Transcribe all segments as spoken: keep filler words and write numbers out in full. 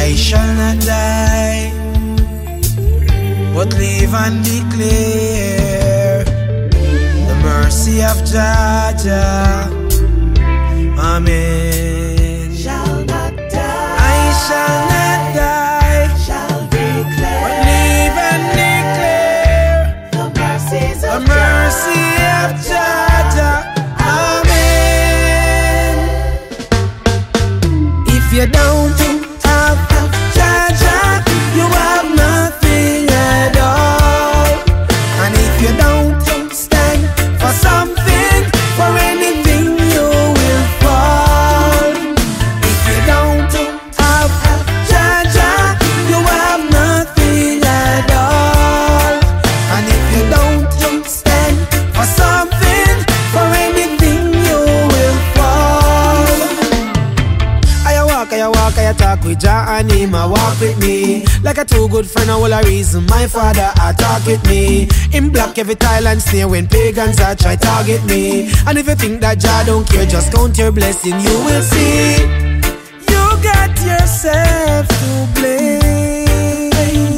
I shall not die, but live and declare the mercy of Jah. Amen. Shall not die. I shall not die, Shall declare. but live and declare The mercies the of mercy of Jah. Amen. If you don't have Jah, you have nothing at all. And if you don't stand for something, for anything you will fall. If you don't have Jah, you have nothing at all. And if you don't stand for something, for anything you will fall. I walk, I walk, I talk with Jah and him a walk with me. Like a too good friend, all a reason my father a talk with me. Him block every tile and snare when pagans a try target me. And if you think that Jah don't care, just count your blessing, you will see. You got yourself to blame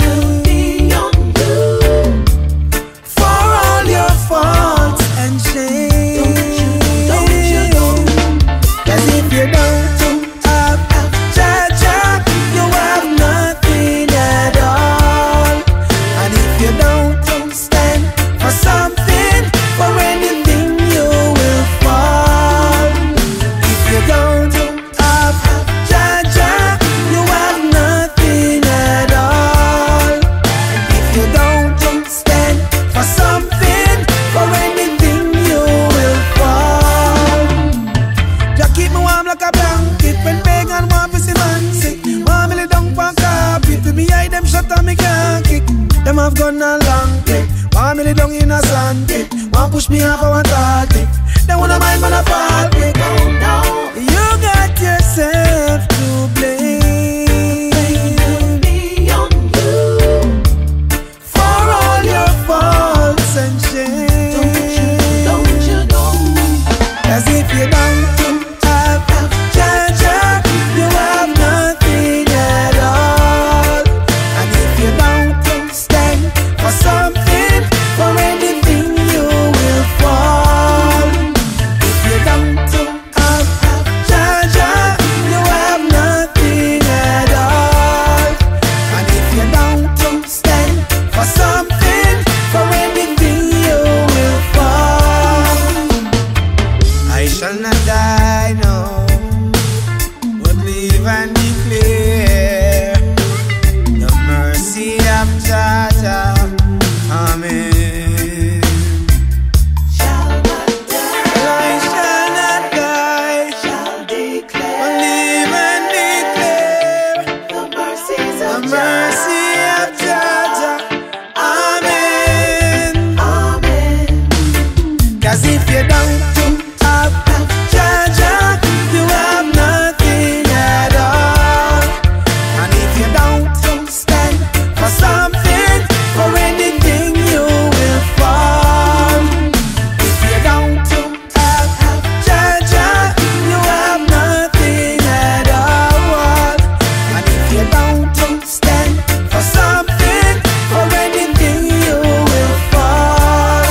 for all your faults and shame. Don't you know? 'Cause if you don't have Jah, you have nothing at all. And if you don't stand for something, for anything you will fall. If you don't have Jah, you have nothing at all. And if you don't stand for something, for anything you will fall. Jah keep me warm like a blanket when pagan want to see man sick. Want me lay down for carpet, with me eye them shut and me can't kick. Them have gone a long way. Want me lay down in a sand pit. Want push me off, I want to they wanna mind man a fall quick. Oh no. You got yourself to blame Be on you. for all your faults and shame. Don't you, don't you know? 'Cause if you don't have Jah, you have nothing at all. And if you don't stand for something, for anything you will fall. If you don't have Jah, you have nothing at all. And if you don't stand for something, for anything you will fall. I shall not die, no, but live and declare the mercy of Jah. Amen. Shall not die. I shall not die, Shall but declare live and declare the mercies the of mercy of Jah. Amen. Amen. 'Cause if you don't have Jah, you have nothing at all. And if you don't stand for something, for anything you will fall. If you don't have Jah, you have nothing at all. And if you don't stand for something, for anything you will fall.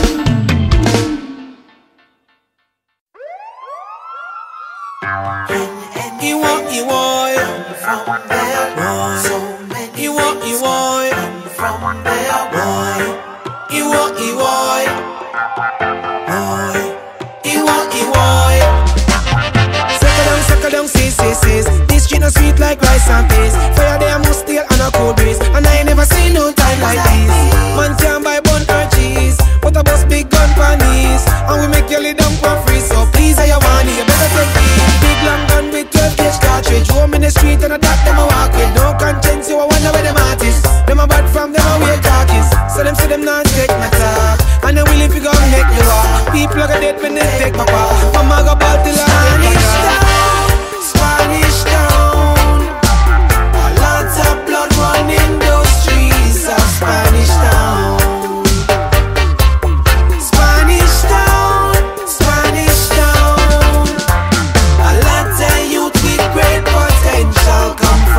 You want, you want, From there, so many you want, you want, from there, boy. You want, you want, boy. You want, you want. Sucker down, sucker down, sis, sis, sis. This street no sweet like rice and peas. Fire there must steal and a cold breeze. And I ain't never seen no time like this. Man can't buy bun or cheese, but a bus big gun panies. And we make you lay down for free. So please, I want you better take these. Big long gun with twelve gauge cartridge. Roam in the street and a dot them a walk with. No conscience, you a wonder where them artists. Them a bad from them a weird talkies. So them say them not take my talk. And they willing to go make you walk. People are dead when they take my part. Mama go ball till I Spanish town, Spanish town. A lot of blood running those streets of Spanish town. Spanish town, Spanish town. A lot of youth with great potential come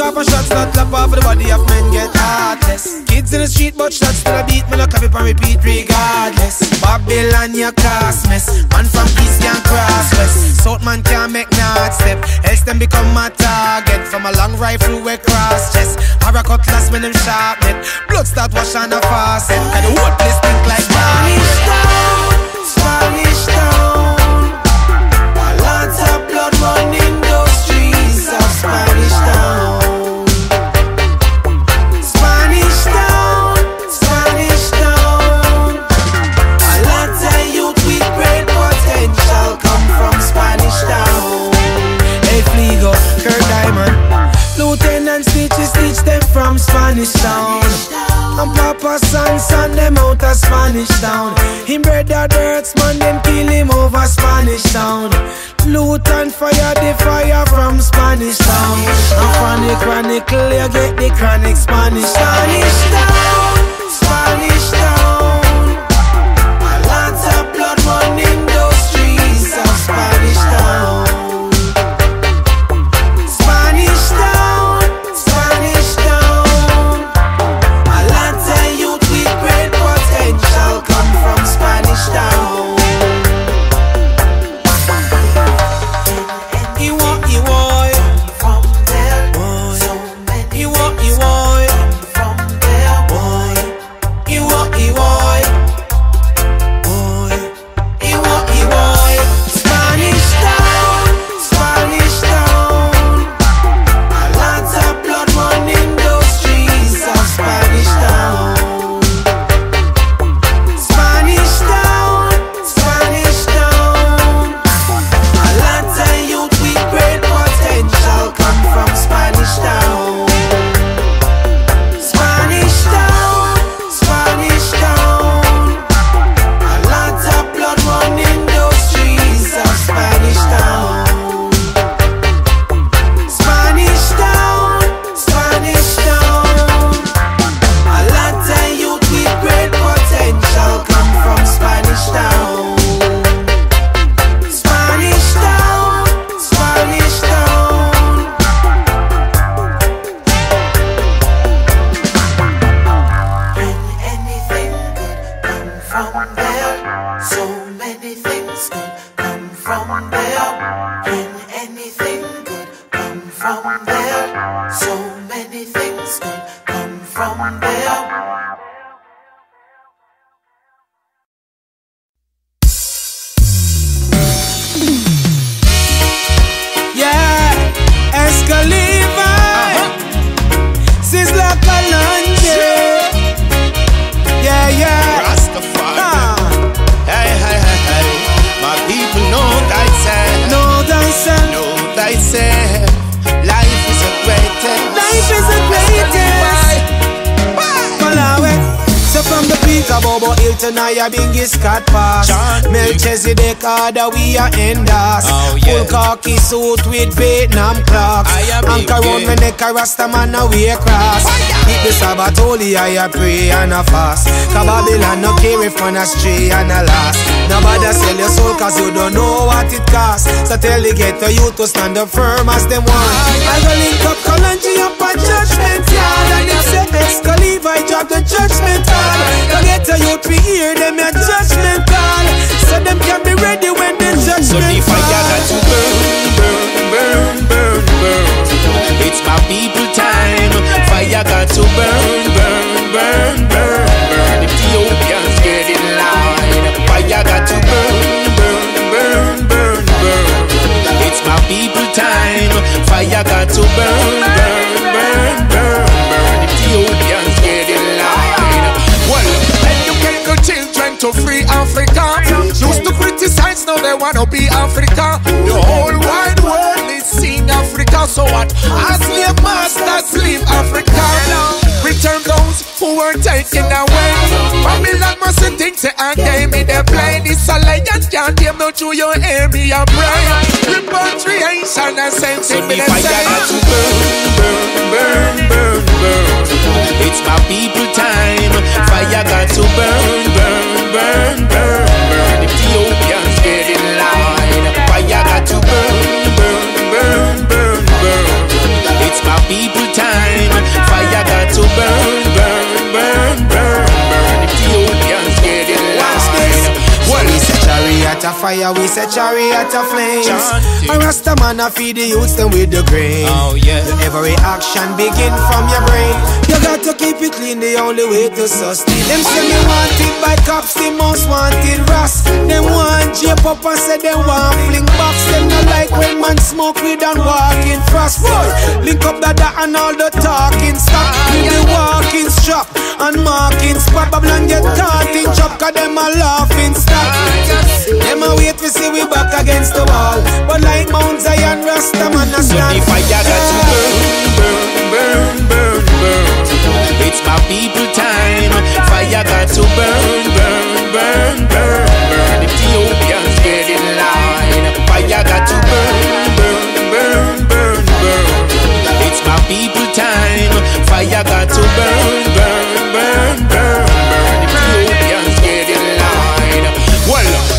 off and shots not clap off. The body of men get heartless. Kids in the street but shots still a beat. Me no clap it and repeat regardless. Babylon your class mess. Man from east can cross west. South man can't make not step. Else them become my target. From a long rifle we cross chest. Or a cutlass when them sharp net. Blood start wash on a faucet. And the whole place think like Spanish Town, Spanish Town. A lot of blood running those streets of Spanish Town. Spanish Town, Spanish Town. A lot of youth with great potential come from Spanish Town. Hey Fligo, Kurt Diamond, Lieutenant Stitches teach them from Spanish Town. And Papa San San them out of Spanish Town. Him brother Dirts man them kill him over Spanish Town. Luton fire the fire from Spanish Town. And chronic chronicle you get the chronic Spanish Town. Spanish Town, Spanish Town. A lot of blood running those streets of Spanish Town. Spanish Town, Spanish Town. A lot of youth with great potential come from Spanish Town. You want, you want From there, so many You want, you want from there, boy. You want, you want Boy, You want, you want Spanish Town, Spanish Town. A lot of blood running those streets of Spanish Town. Spanish Town, Spanish Town. A lot of youth with great potential come from Spanish Town. Spanish Town, Spanish Town. A lot of blood running those streets of Spanish Town. Spanish Town, Spanish Town. A lot of youth with great potential come from Spanish Town. Spanish Town, Spanish Town. and anything good come from there. So many things good come from there. And anything good come from there. So many things good come from there. Yeah, Escaliva, Sizzla Kalonji. Yeah, yeah. Rastafari. Ah, Hey, hey, hey, hey. My people know thyself. know thyself. Know thyself. Life is a great test. Life is the greatest. Malawi. So from the peak of Bobo Hill to Naya Bingi Scott Pass, John Melchizedek order we are enders. Oh, yeah. Full khaki suit with Vietnam clocks. I am Anchor big, round yeah. my neck a Rasta man a wear cross. Eat the Sabbath holy I a pray and a fast. Cause Babylon no care if man a stray and a last. Nobody sell your soul cause you don't know what it costs. So tell the ghetto youth to stand up firm as them want. I go link up Kalonji up a judgment yard. And them say Escaliva I drop the judgment call. Go get a youth we hear them a judgment call. So them can be ready when the judgment So the fire got to fall. burn, burn, burn, burn, burn. It's my people time. Fire got to burn, burn, burn, burn, burn. Ethiopians get in line. Fire got to burn, burn, burn, burn, burn. It's my people time. Fire got to burn, burn, burn, burn, burn. Ethiopians get in line. Well, educate the children to free Africa. Used to criticize, now they wanna be Africa. The whole wide world is seeing Africa. So what? As slave masters leave Africa. Return those who were taken away. Babylon must think say I gave me the play. This alliance can't give no to your hear me a pray. Repatriation and same thing me the same. Got to burn, burn, burn, burn, burn. It's my people time. Fire got to burn, burn, burn, burn, burn. Ethiopians get in line. Fire got to burn, burn, burn, burn, burn. It's my people time. chariot of fire, we say chariot of flames. A Rasta man a feed the youths them with the grain. Oh yeah. Every action begin from your brain. You got to keep it clean, the only way to sustain. Them say me wanted by cops, the most wanted Ras. Them want jape up and say they want fling box. Them not like when man smoke weed and walk in frost. Boy, link up that that and all the talking stop. In the walking shop and marking spot. Babylon get caught in chop, cause them a laughing stock. Them a wait to see we back against the wall. But like Mount Zion, Rasta man a So stand. the fire got to burn, burn, burn, burn, burn. It's my people time. Fire got to burn, burn, burn, burn, burn. Ethiopians get in line. Fire got to burn, burn, burn, burn, burn. It's my people time. Fire got to burn, burn, burn, burn, burn. Ethiopians get in line. Well.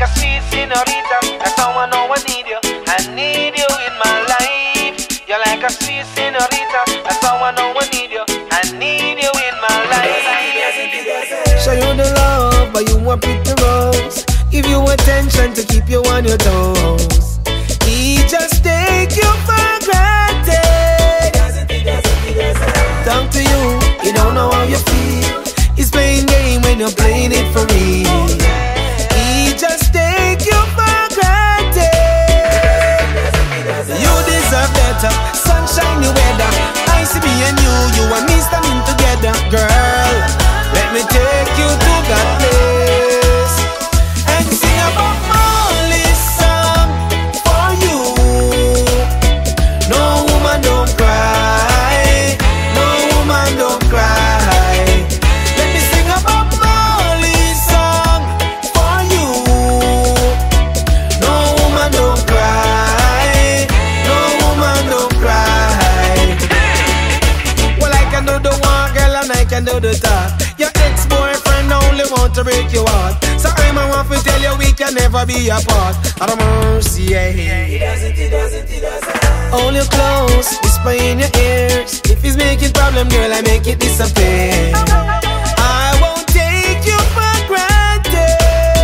like a sweet senorita. That's how I know I need you. I need you in my life. You're like a sweet senorita. That's how I know I need you. I need you in my life. Show you the love, but you want pretty rose. Give you attention to keep you on your toes. He just take you for granted. Talk to you, you don't know how you feel. He's playing game when you're playing it for real. He just take you for granted. You deserve better, sunshine the weather. I see me and you, you and me standing together. Girl, let me take you to that place and sing about Molly's song for you. No woman don't cry, no woman don't cry. Let me sing about Molly's song for you. No woman don't cry, no woman don't cry. Well, I can do the one, girl, and I can do the talk. Your ex-boyfriend only want to break your heart, so I'm a want to tell you we can never be apart. Out of mercy, yeah. He doesn't, he doesn't, he doesn't. Hold you close, whisper in your ears. If he's making problem, girl, I make it disappear. I won't take you for granted.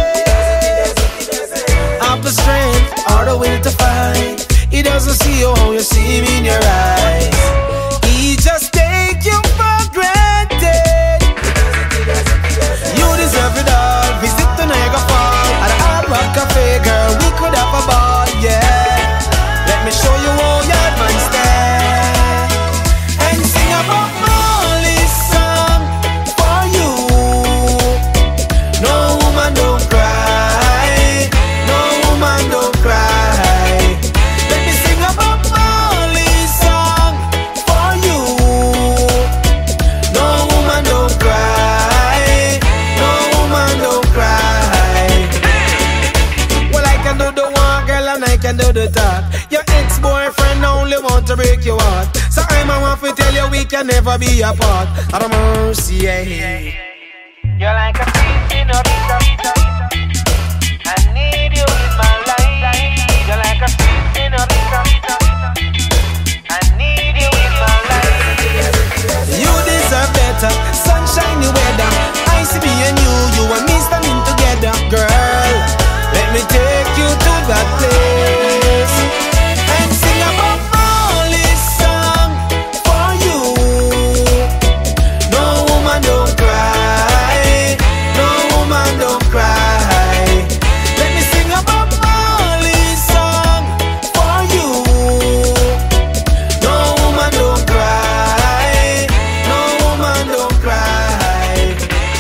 Have the strength or the will to fight. He doesn't see you how you see me in your eyes. He just take you for granted. You deserve it all. Visit the Niagara Falls at the Hard Rock Cafe, girl. We could have a ball, yeah. Let me show you how your man stand and sing about Molly's song for you. No woman don't cry, no woman don't cry. Let me sing about Molly's song for you. No woman don't cry, no woman don't cry. Well, I can do the one, girl, and I can do the talk. Your ex-boyfriend only want to break your heart, so I'm a want to tell you we can never be apart. Out of mercy, yeah. You're like a sweet senorita. I need you in my life. You're like a sweet senorita. I need you in my life. You deserve better, sunshine the weather. I see me and you, you and me standing together. Girl, let me take you to that place and sing about Molly's song for you. No woman don't cry, no woman don't cry. Let me sing about Molly's song for you. No woman don't cry, no woman don't cry.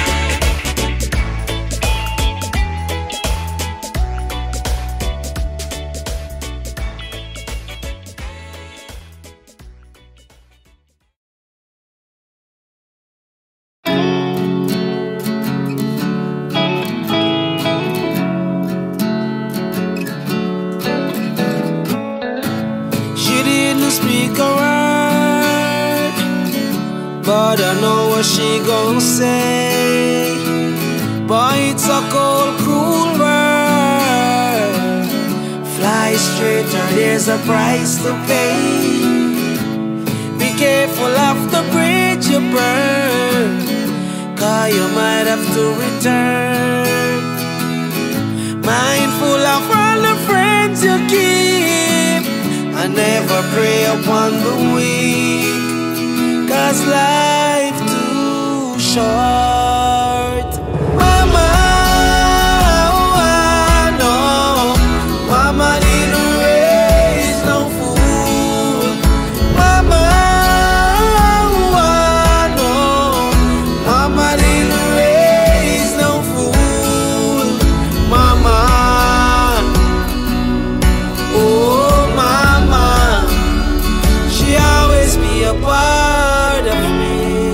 She didn't speak a word, but I know what she gon' say. Boy, it's a cold, cruel world. Fly straight or there's a price to pay. Be careful of the bridge you burn, 'cause you might have to return. Mindful of all the friends you keep, and never prey upon the weak, 'cause life too short. Mama, oh, I know, Mama didn't raise no fool. Mama, oh, I know, Mama didn't raise no fool. Mama, oh Mama, she always be a part of me.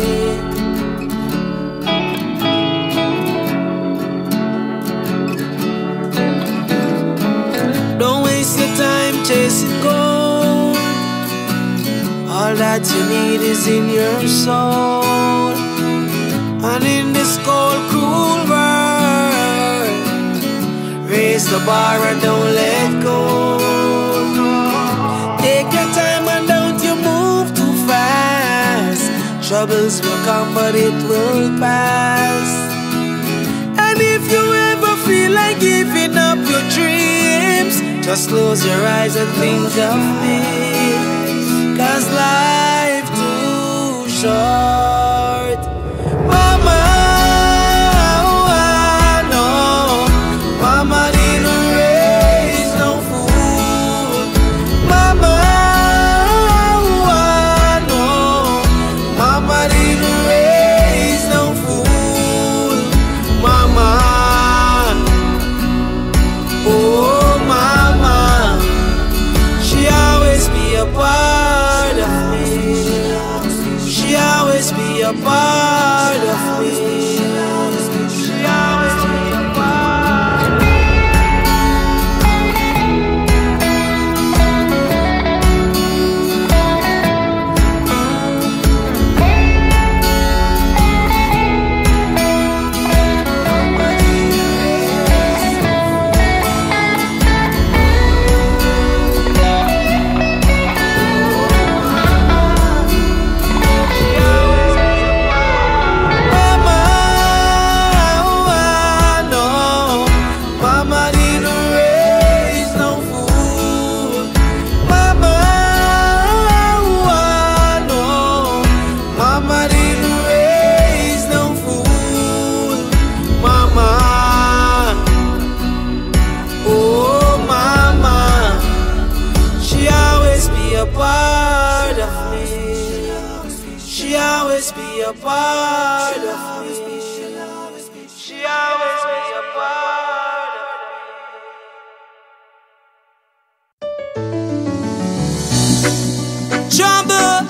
Don't waste your time chasing gold. All that you need is in your soul. And in this cold, cruel world, raise Raise the bar and don't let go. Take your time and don't you move too fast. Troubles will come but it will pass. And if you ever feel like giving up your dreams, just close your eyes and think of me. Cause life too short. Mama, oh, I know. Mama didn't raise no fool. Mama, oh, I know. Mama didn't raise no fool. Mama, oh mama, she always be a part of me. She always be a part of me. She always be a part of me. She always be a part of me. She always be a part of me. Trouble,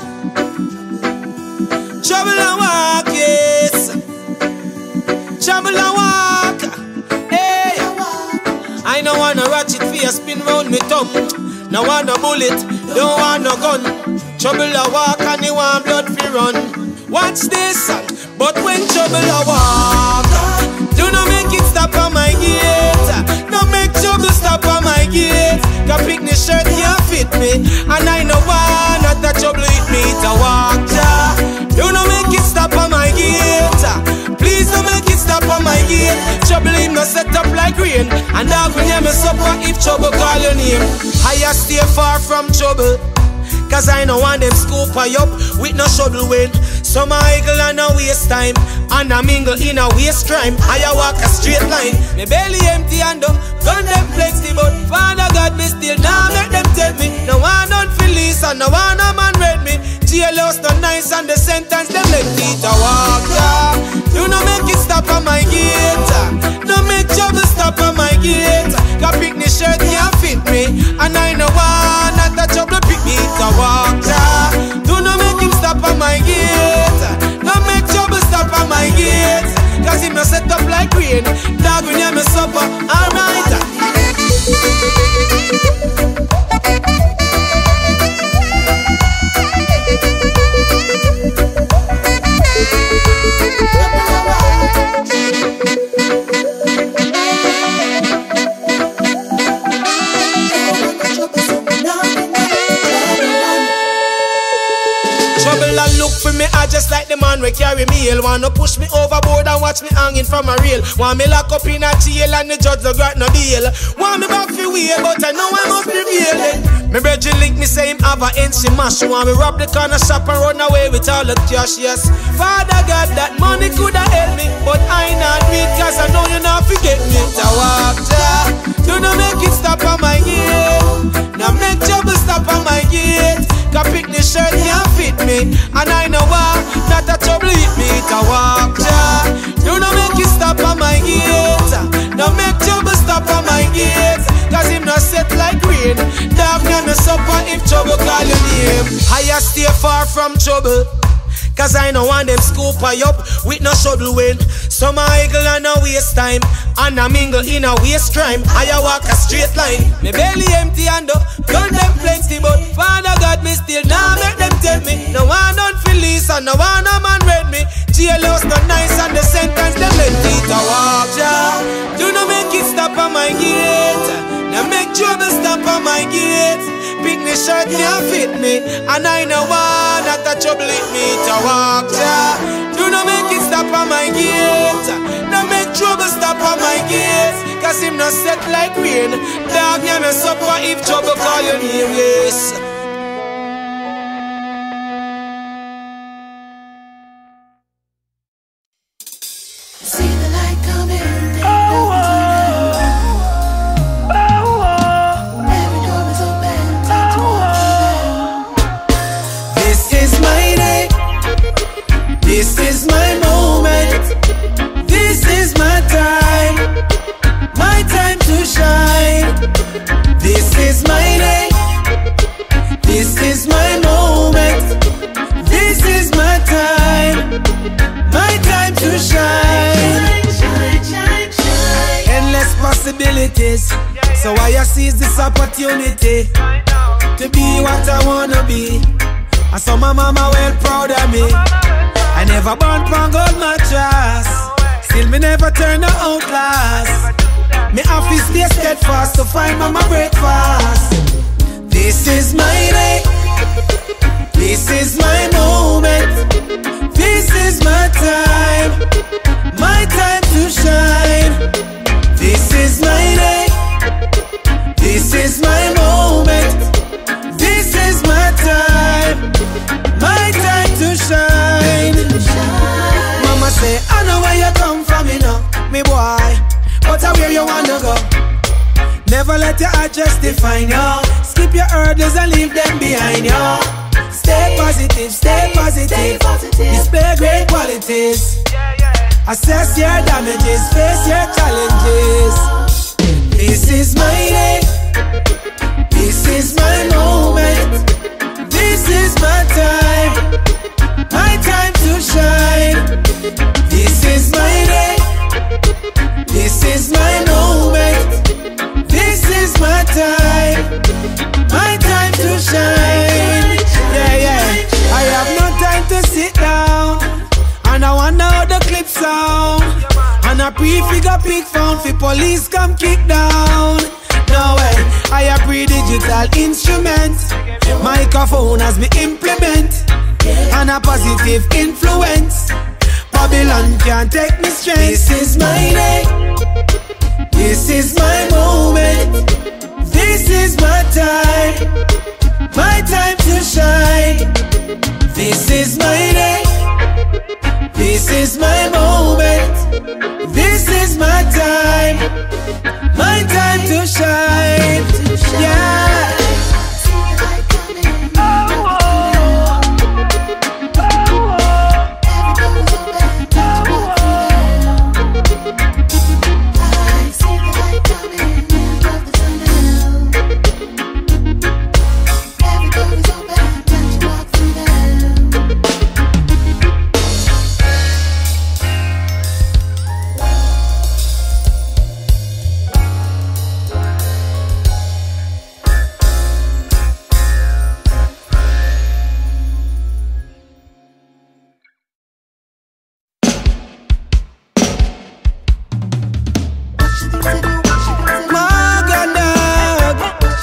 trouble and walk, yes. Trouble and walk, hey. I don't wanna ratchet for you, spin round me tongue. No want no bullet, don't want no gun. Trouble a walk and you want blood fi run. Watch this, but when trouble a walk, do not make it stop on my gate. Don't make trouble stop on my gate. Cause pick the shirt can't fit me, and I know why not that trouble hit me to walk. Do not make it stop on my gate. Please don't make it stop on my gate. Trouble him no set up like rain, and dog will never suffer if trouble call your name. I stay far from trouble, cause I know want them scoop I up with no shovel weight. Some a eagle and a waste time, and a mingle in a waste crime. I a walk a straight line, me belly empty and up, gun them plenty, but Father God me still now make them tell me. No one don't feel this and no one a man read me. Jailhouse not nice and the sentence them let me to walk. Yeah. Do not make it stop on my gate. Don't make trouble stop on my gate. Cause pick the shirt can't fit me, and I know why not the trouble pick me to walk. Yeah. Do not make him stop on my gate. Don't make trouble stop on my gate. Cause him no set up like rain. Dog when you me supper, alright. I just like the man we carry meal. Wanna push me overboard and watch me hanging from a rail. Want me lock up in a jail and the judge no grant no bail. Want me back for wheel, but I know I must prevail. Me brethren link me say him have a N C mash. Want me rob the corner shop and run away with all the cash, yes. Father God, that money coulda helped me, but I not weak cause I know you not forget me. To walk, ja. Do not make it stop on my gate. Now make trouble stop on my gate. Cause pick the shirt can't fit me, and I know why not a trouble hit me to walk, ja. Do not make it stop on my gate. Don't make trouble stop on my gate. Cause him not set like rain. Dog never suffer if trouble call your name. I stay far from trouble, cause I know want them scoop I up with no shovel weight. Some a eagle and a waste time, and a mingle in a waste crime. I a walk a straight line, me belly empty and up, gun them plenty, but Father God me still now make them tell me. No one don't feel this and no one a man read me. Jailhouse not nice and the sentence them let me to walk, ja. Do not make it stop on my gate. my gate. Picnic shirt can't fit me, and I know one that a trouble with me to walk, yeah. Do not make it stop on my gate. Don't make trouble stop on my gate. Cause him not set like rain. Dog, you no suffer if trouble call your name, yes. See the light coming. Oh, oh, oh, oh. Every door is open. Time to walk through them. This is my day. This is my moment. This is my time. My time to shine. This is my day. This is my moment. This is my time. My time to shine. Shine, shine, shine. Endless possibilities. So I seize this opportunity to be what I wanna be. And so my mama well proud of me. I never born from gold mattress. Still me never turn her outclass. Me office stay steadfast to find mama breakfast. This is my day. This is my moment. This is my time. My time to shine. This is my day. This is my moment. This is my time. My time to shine. Mama say, I know where you come from, you know, me boy, but I where you wanna go. Never let your address define you. Skip your hurdles and leave them behind you. Stay positive, stay positive, Stay positive. display great qualities. Assess your damages, face your challenges. This is my day. This is my moment. This is my time. My time to shine. This is my day. This is my moment. This is my time. My time to shine. Yeah, yeah. I have no time to sit down. And I wonder how the clip sound. And a prefigure pick found for police come kick down. No way, I a pre-digital instrument. Microphone as me implement. And a positive influence. Babylon can't take me straight. This is my day. This is my moment. This is my time. My time to shine. This is my day. This is my moment. This is my time. My time to shine. Yeah. See the light coming. Oh, oh, oh, Every door is open. Time to walk through them. I see the light coming above the tunnel. Every door is open. Time to walk through them. Magadag,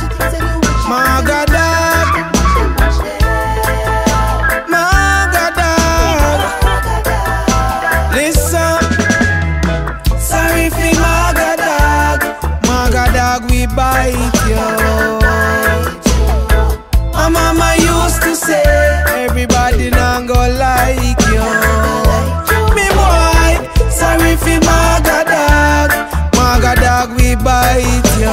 Magadag, Magadag. Listen, sorry for Magadag, Magadag we bite you. My mama used to say, everybody not go like you. Me boy, sorry for Magadag, Magadag we bite you.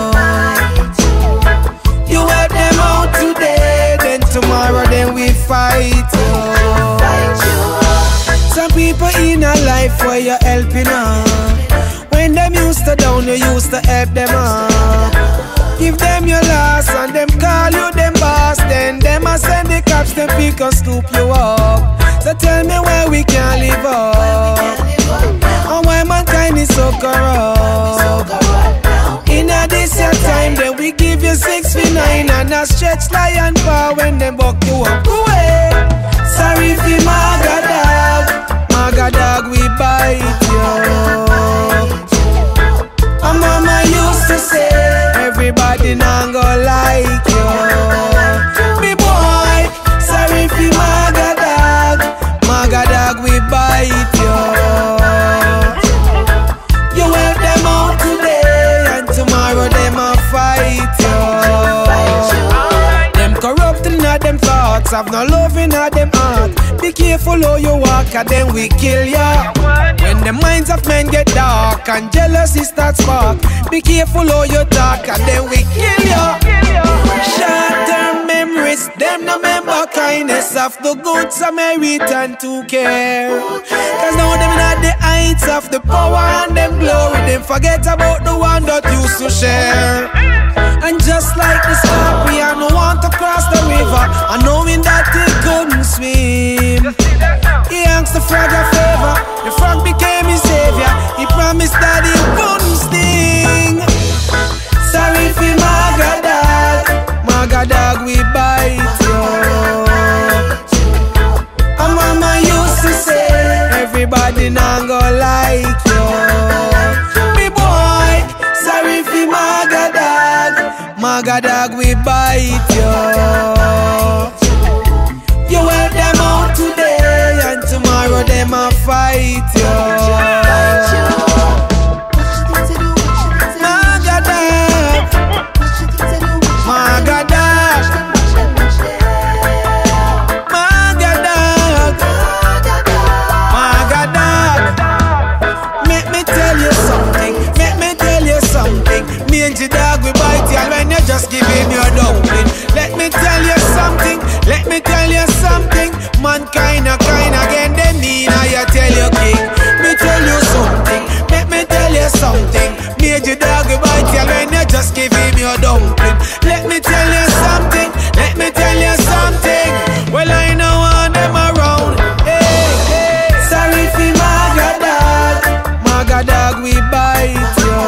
You help them out today, then tomorrow then we fight you. Some people in a life where you're helping out. When them used to down, you used to help them out. Give them your loss and them call you them boss. Then them a send the cops, them pick and scoop you up. So tell me where we can live up. And why mankind is so corrupt. In a this your time, then we give you six for nine and a stretch lion paw when them buck you up. Away. Sorry for Magadag, Magadag we bite you. And mama used to say, everybody not go lie. have no love in them heart. Be careful how you walk, and then we kill ya. When the minds of men get dark and jealousy starts spark, be careful how you talk, and then we kill ya. Short-term memories, them no remember kindness of the good Samaritan to care. Cause now them at the heights of the power and them glory, them forget about the one that used to share. And just like the scorpion who want to cross the river, and knowing that he couldn't swim, he asked the frog a favor. The frog became his savior. He promised that he wouldn't sting. Sorry for Magadag, Magadag we bite you. And mama used to say, everybody now go like you. Me boy, sorry for Magadag, Magadag we bite you. You help them out today, and tomorrow them a fight you. Magadag, Magadag, Magadag, Magadag. Make me tell you something, make me tell you something. Me and your dog we bite you when you just give him your dumpling. Let me tell you something, let me tell you something. Mankind a kind again, they mean I tell you king. Me tell you something, let me tell you something. Me and your dog we bite you when you just give him your dumpling. Let me tell you something, let me tell you something. Well I know want them around. Hey, hey. Sorry for Magadag, Magadag we bite you.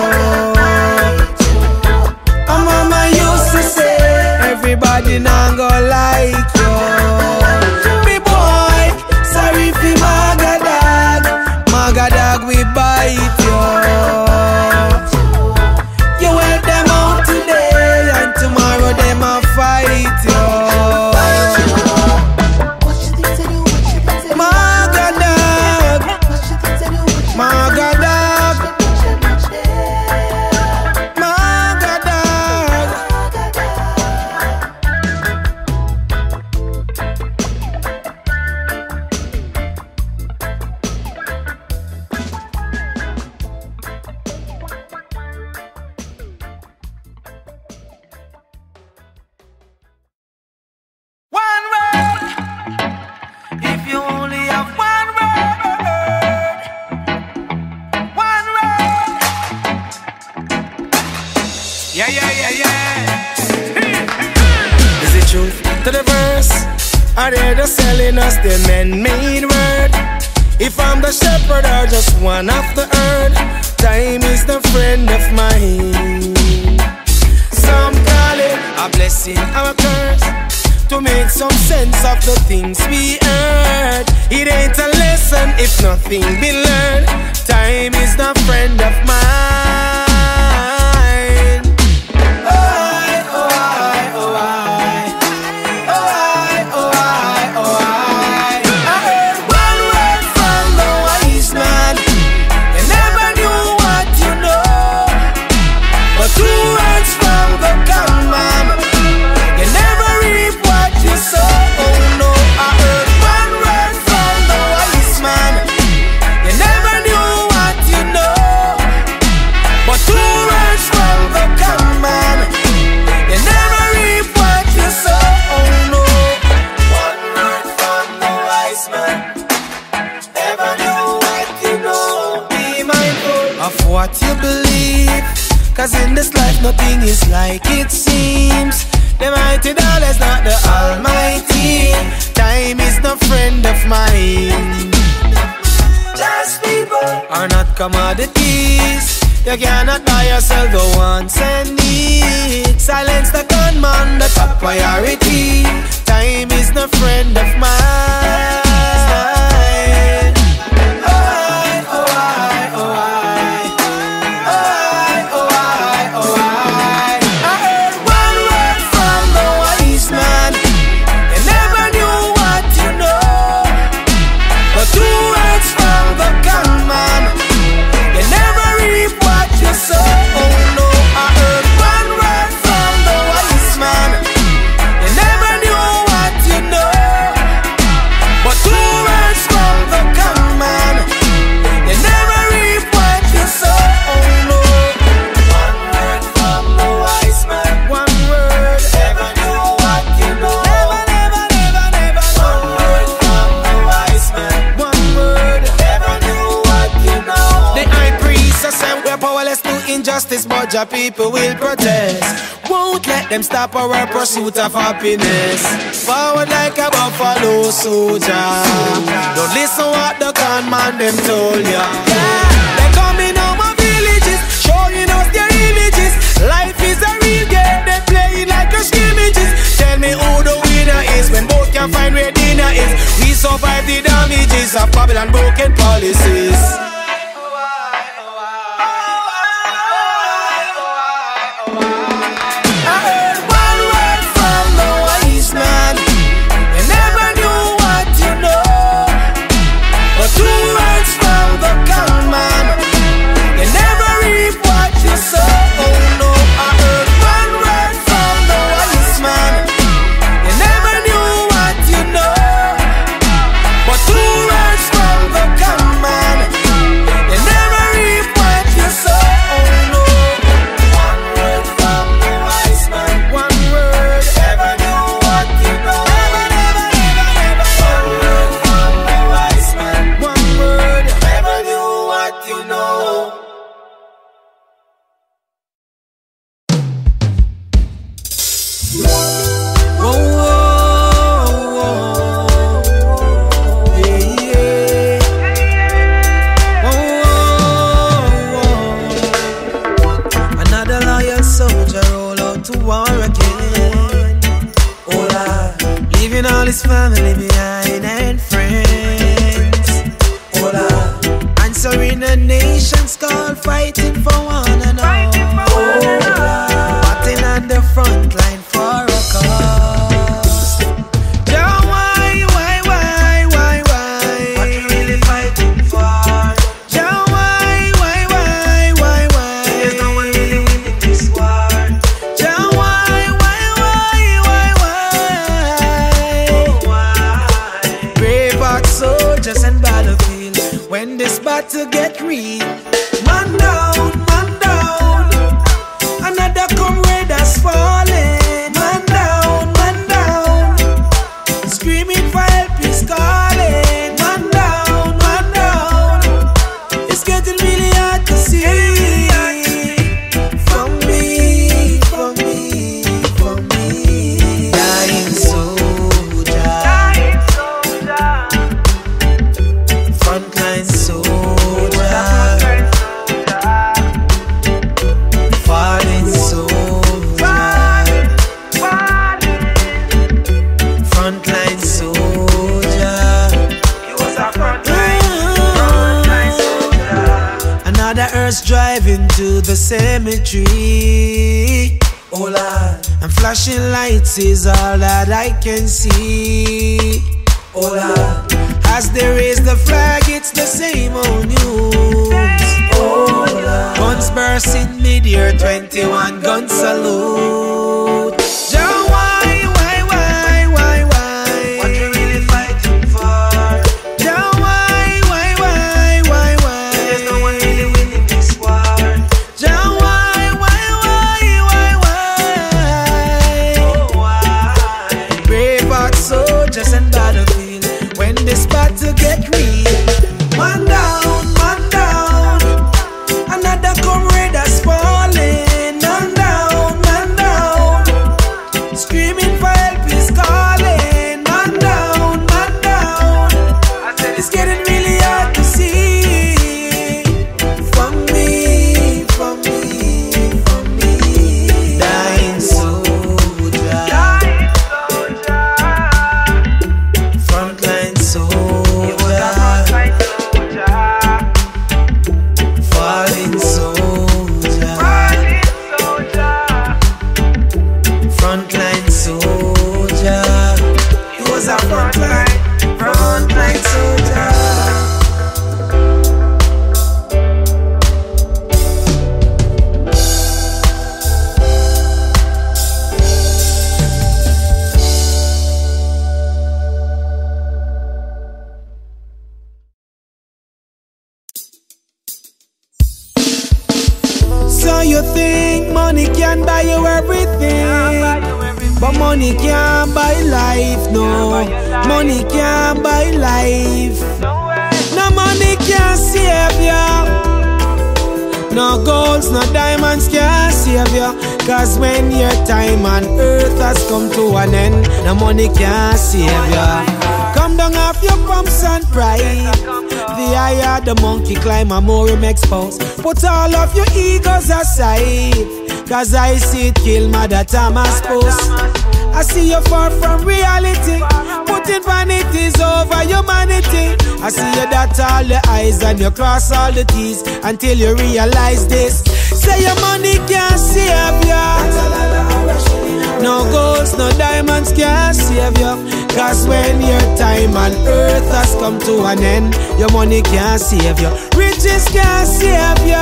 And mama used to say, everybody now go like you. Me boy, sorry for Magadag, Magadag we bite you. You help them out today, and tomorrow them a fight you. Magadag, Magadag, Magadag. One word, if you only have one word, one word. Yeah, yeah, yeah, yeah. Is it truth to the verse? Are they just selling us the man-made word? If I'm the shepherd or just one of the herd, time is the friend of mine. Some call it a blessing or a curse, to make some sense of the things we heard. It ain't a lesson if nothing been learned. Time is the friend of mine. Oh I, oh I, oh I, oh I, oh I, oh I. I heard one word from the wise man. You never knew what you know, but two words from the common man. You never reap what you sow. Oh no, I heard one word from the wise man. You never knew what you know, but two words from the common man. You never reap what you sow. Oh no, one word from the wise man. Never knew what you know. Be mindful of what you believe, cause in this life nothing is like it seems. The mighty dollar is not the almighty. Time is the friend of mine. Just people are not commodities. You cannot buy yourself the wants and needs. Silence the gunman, the top priority. Time is the friend of mine. Oh I, oh I, oh I, oh I, oh I, oh I. I heard one word from the wise man. You never knew what you know, but two words from the common man. You never reap what you sow. Oh no, I heard one word from the wise man. You never knew what you know, are powerless to injustice, but your people will protest. Won't let them stop our pursuit of happiness. Forward like a buffalo soldier. Don't listen what the gunman them told ya. They're coming out my villages, showing us their images. Life is a real game, they playing like a scrimmages. Tell me who the winner is when both can find where dinner is. We survive the damages of Babylon broken policies. Driving to the cemetery. Oh Lord, and flashing lights is all that I can see. Oh Lord, as they raise the flag, it's the same old news. Oh Lord, guns burst in mid-air, twenty-one gun salute. John, why, why, why, why, why? What you really fighting for? John, why, why, why, why, why? There's no one really winning this war. John, why, why, why, why, why? Oh, why? Brave heart soldiers and battlefield, when this battle get real. Man down, man down, another comrade has fallen. Man down, man down, screaming for help is calling. Man down, man down, it's getting really hard to see. For me, for me, for me, dying soldier, dying soldier, frontline soldier, falling soldier, frontline soldier. He was a frontline, frontline soldier. So you think money can buy you everything, but money can't buy life, no. Money can't buy life. No money can save ya. No golds, no diamonds can save you. Cause when your time on earth has come to an end, no money can save you. Come down off your pumps and pride. The higher the monkey climb, the more him exposed. Put all of your egos aside. Cause I see it kill mother Thomas post. I see you far from reality, putting vanities over humanity. I see you dot all the I's and you cross all the T's until you realize this. Say your money can't save ya. No golds, no diamonds can't save you. Cause when your time on earth has come to an end, your money can't save you. Riches can't save you.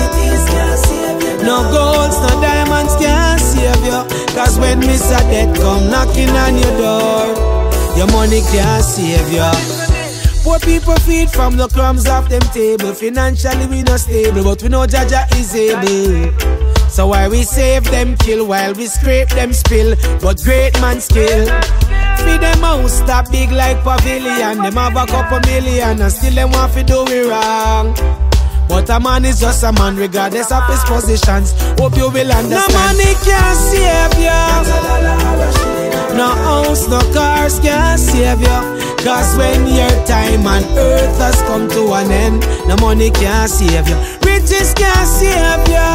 No golds, no diamonds can't save you. Cause when Mister Death come knocking on your door, your money can't save you. Poor people feed from the crumbs off them table. Financially we not stable, but we know Jaja is able. So why we save them kill while we scrape them spill? But great man skill. Feed them house that big like pavilion. Them have a couple million and still them want to do it wrong. But a man is just a man regardless of his positions. Hope you will understand. No money can save you. No house, no cars can save you. Cause when your time on earth has come to an end, no money can save you. Riches can save you.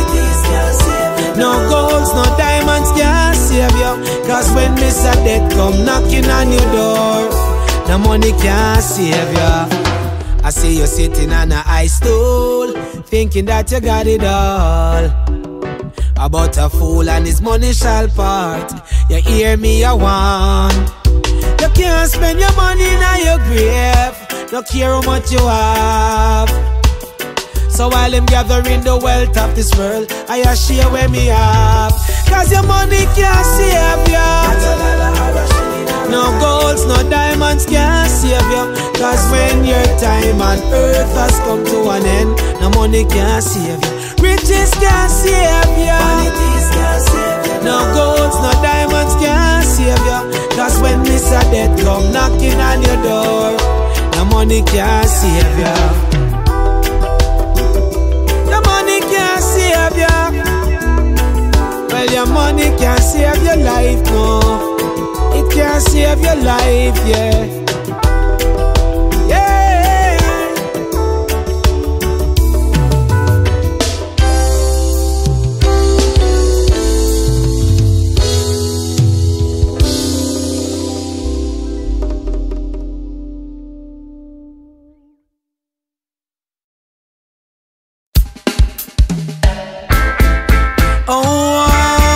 No golds, no diamonds can save you. Cause when Mister Death come knocking on your door, no money can save you. I see you sitting on a high stool, thinking that you got it all. About a fool and his money shall part. You hear me, I want. You can't spend your money in your grave. Don't care how much you have. So while I'm gathering the wealth of this world, I share where me have. Cause your money can't save you. No golds, no diamonds can save you. Cause when your time on earth has come to an end, no money can save you. Riches can save you. No golds, no diamonds can save you. Cause when Mister Death come knocking on your door, no money can save you. Your money can save you. Well, your money can save your life, no. It can save your life, yeah. Yeah. Oh,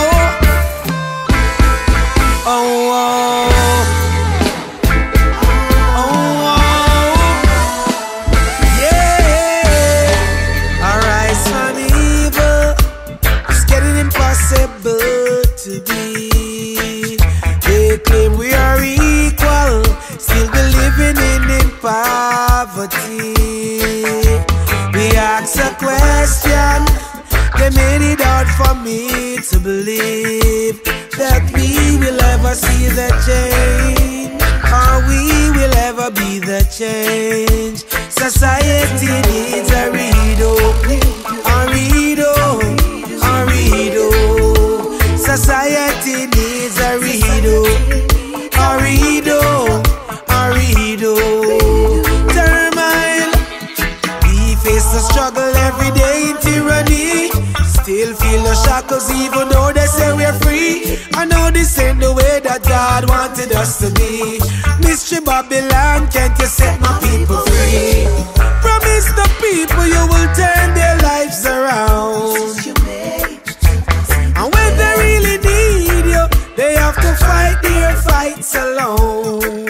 to be. They claim we are equal, still be living in, in poverty. We ask a question, they made it hard for me to believe that we will ever see the change, or we will ever be the change. Society needs a redo, a redo, a redo. Society needs a redo, a redo, a redo. Turmoil, we face the struggle every day in tyranny. Still feel the shackles even though they say we're free. I know this ain't the way that God wanted us to be. Mystery Babylon, can't you set my people free? Promise the people you will turn their lives around. And when they really need you, they have to fight their fights alone.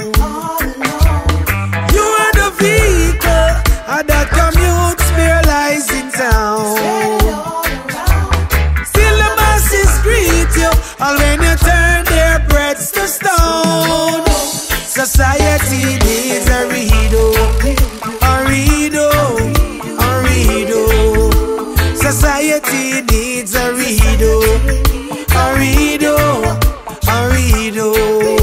You are the vehicle that commutes their lives in town. Still the masses greet you, all when you turn their breads to stone. Society needs a redo, a redo, a redo. Society needs a redo, a redo, a redo.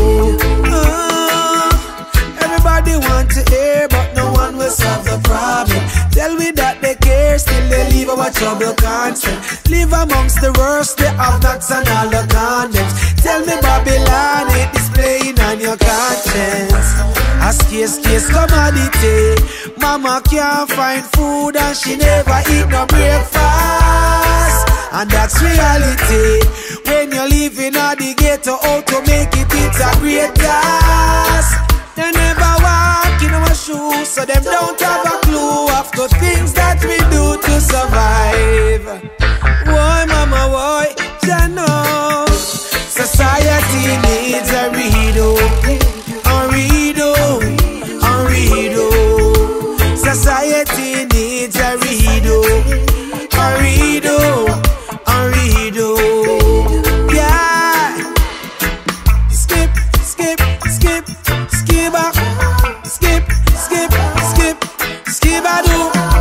Uh, everybody want to hear, but no one will solve the problem. Tell me that they care, still they leave a trouble constant. Live amongst the worst, they have nuts and all the condoms. Tell me Babylon ain't displaying on your conscience. A scarce, scarce commodity. Mama can't find food and she never eat no breakfast. And that's reality. When you're living at the ghetto, how to make it, it's a great task. They never walk in our shoes, so them don't have a clue of the things that we do to survive. Why, mama, why? You know, society needs a redo, a redo, a redo. Society needs a redo, a redo, a redo. Yeah. Skip, skip, skip. Skip, skip, skip, skip, skibadoo,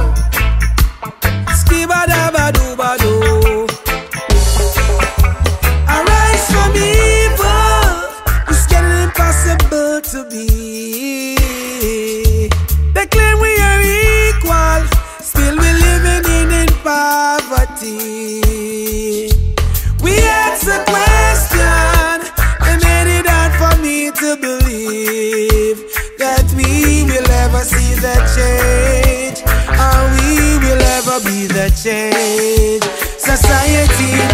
skibadabadoo-badoo. Arise from evil, it's getting impossible to be. They claim we are equal, still we living in, in poverty. We ask a question, they made it hard for me to believe that we will ever see the change, or we will ever be the change. Society